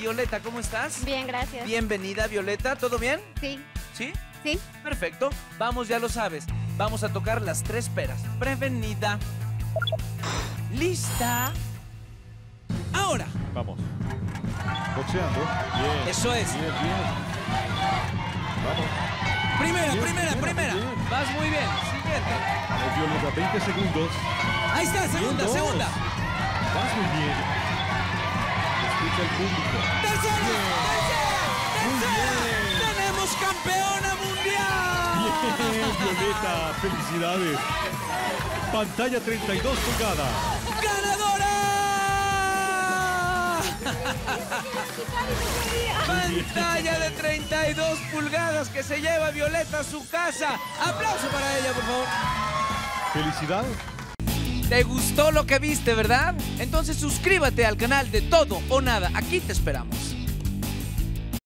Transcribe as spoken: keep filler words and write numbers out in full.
Violeta, ¿cómo estás? Bien, gracias. Bienvenida, Violeta, ¿todo bien? Sí. ¿Sí? Sí. Perfecto. Vamos, ya lo sabes. Vamos a tocar las tres peras. Prevenida. ¿Lista? Ahora. Vamos. Boxeando. Bien. Eso es. Bien, bien. Vamos. Primera, Bien, primera, bien, primera. bien. Vas muy bien. Siguiente. Vamos, Violeta, veinte segundos. Ahí está, segunda, Bien, dos. segunda. Vas muy bien. Escucha el público. ¡Tercera! Muy ¡Tercera! bien. ¡Tercera! ¡Tenemos campeona mundial! Bien, Violeta, felicidades. Pantalla treinta y dos pulgadas. ¡Ganadora! Pantalla de treinta y dos pulgadas que se lleva Violeta a su casa. Aplauso para ella, por favor. Felicidades. ¿Te gustó lo que viste, verdad? Entonces suscríbete al canal de Todo o Nada. Aquí te esperamos.